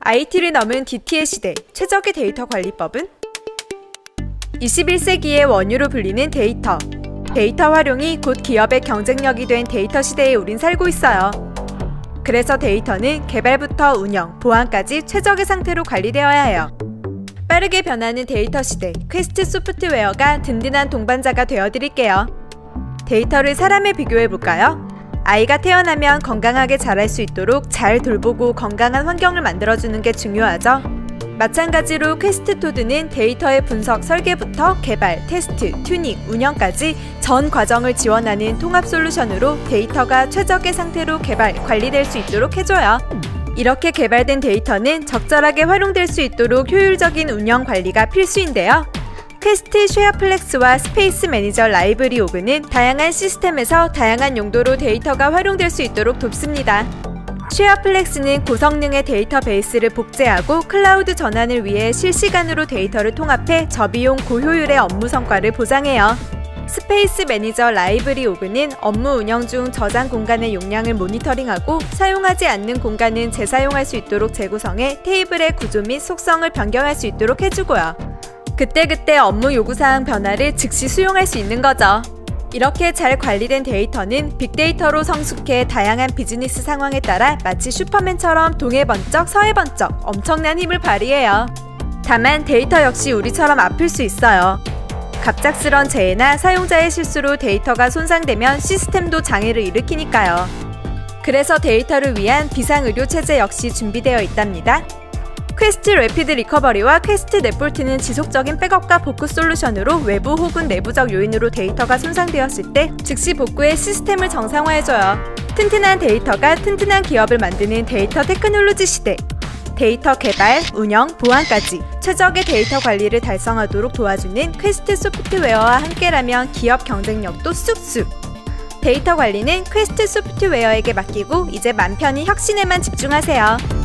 IT를 넘은 DT의 시대, 최적의 데이터 관리법은? 21세기의 원유로 불리는 데이터. 데이터 활용이 곧 기업의 경쟁력이 된 데이터 시대에 우린 살고 있어요. 그래서 데이터는 개발부터 운영, 보안까지 최적의 상태로 관리되어야 해요. 빠르게 변하는 데이터 시대, 퀘스트 소프트웨어가 든든한 동반자가 되어드릴게요. 데이터를 사람에 비교해볼까요? 아이가 태어나면 건강하게 자랄 수 있도록 잘 돌보고 건강한 환경을 만들어주는 게 중요하죠. 마찬가지로 퀘스트 토드는 데이터의 분석, 설계부터 개발, 테스트, 튜닝, 운영까지 전 과정을 지원하는 통합 솔루션으로 데이터가 최적의 상태로 개발, 관리될 수 있도록 해줘요. 이렇게 개발된 데이터는 적절하게 활용될 수 있도록 효율적인 운영 관리가 필수인데요. 퀘스트 쉐어플렉스와 스페이스 매니저 라이브러리 오그는 다양한 시스템에서 다양한 용도로 데이터가 활용될 수 있도록 돕습니다. 쉐어플렉스는 고성능의 데이터베이스를 복제하고 클라우드 전환을 위해 실시간으로 데이터를 통합해 저비용 고효율의 업무 성과를 보장해요. 스페이스 매니저 라이브러리 오그는 업무 운영 중 저장 공간의 용량을 모니터링하고 사용하지 않는 공간은 재사용할 수 있도록 재구성해 테이블의 구조 및 속성을 변경할 수 있도록 해주고요. 그때그때 업무 요구사항 변화를 즉시 수용할 수 있는 거죠. 이렇게 잘 관리된 데이터는 빅데이터로 성숙해 다양한 비즈니스 상황에 따라 마치 슈퍼맨처럼 동해 번쩍 서해 번쩍 엄청난 힘을 발휘해요. 다만 데이터 역시 우리처럼 아플 수 있어요. 갑작스런 재해나 사용자의 실수로 데이터가 손상되면 시스템도 장애를 일으키니까요. 그래서 데이터를 위한 비상의료 체제 역시 준비되어 있답니다. 퀘스트 래피드 리커버리와 퀘스트 넷볼트는 지속적인 백업과 복구 솔루션으로 외부 혹은 내부적 요인으로 데이터가 손상되었을 때 즉시 복구해 시스템을 정상화해줘요. 튼튼한 데이터가 튼튼한 기업을 만드는 데이터 테크놀로지 시대. 데이터 개발, 운영, 보안까지 최적의 데이터 관리를 달성하도록 도와주는 퀘스트 소프트웨어와 함께라면 기업 경쟁력도 쑥쑥! 데이터 관리는 퀘스트 소프트웨어에게 맡기고 이제 맘 편히 혁신에만 집중하세요.